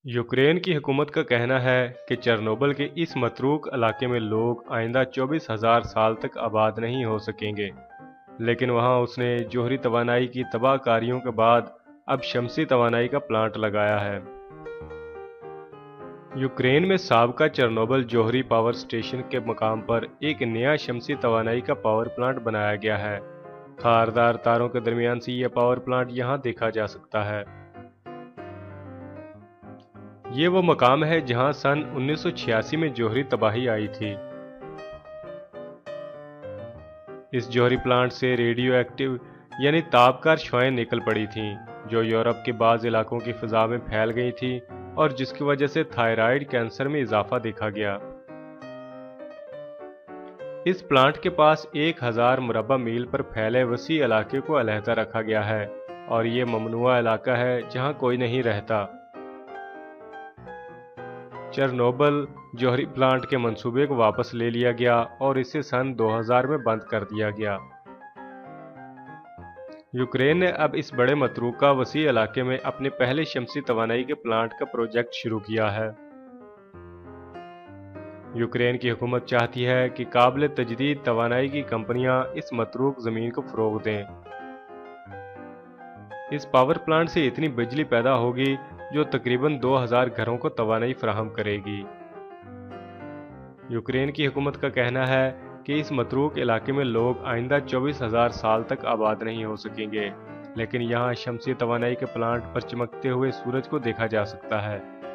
Ukraine की हुकूमत का कहना है कि चेरनोबिल के इस मतरूक इलाके में लोग आइंदा 24,000 साल तक आबाद नहीं हो सकेंगे, लेकिन वहां उसने जोहरी तवानाई की तबाहकारियों के बाद अब शमसी तवानाई का प्लांट लगाया है। यूक्रेन में साबका चेरनोबिल जोहरी पावर स्टेशन के मकाम पर एक नया शमसी तवानाई का पावर प्लांट बनाया गया है। खारदार तारों के दरमियान से यह पावर प्लांट यहां देखा जा सकता है। ये वो मकाम है जहां सन 1986 में जोहरी तबाही आई थी। इस जोहरी प्लांट से रेडियो एक्टिव यानी तापकार शुआएं निकल पड़ी थीं, जो यूरोप के बाज़ इलाकों की फ़िज़ा में फैल गई थी और जिसकी वजह से थायराइड कैंसर में इजाफा देखा गया। इस प्लांट के पास 1000 मुरब्बा मील पर फैले वसी इलाके को अलहदा रखा गया है और ये ममनुआ इलाका है जहां कोई नहीं रहता। चेरनोबिल जोहरी प्लांट के मंसूबे को वापस ले लिया गया और इसे सन 2000 में बंद कर दिया गया। यूक्रेन ने अब इस बड़े मतरूका वसी इलाके में अपने पहले शमसी तवानाई के प्लांट का प्रोजेक्ट शुरू किया है। यूक्रेन की हुकूमत चाहती है कि काबिल तजदीद तवानाई की कंपनियां इस मतरूक ज़मीन को फ़रोग़ दें। इस पावर प्लांट से इतनी बिजली पैदा होगी जो तकरीबन 2000 घरों को तवानाई फराहम करेगी। यूक्रेन की हुकूमत का कहना है कि इस मतरूक इलाके में लोग आइंदा 24,000 साल तक आबाद नहीं हो सकेंगे, लेकिन यहाँ शमसी तवानाई के प्लांट पर चमकते हुए सूरज को देखा जा सकता है।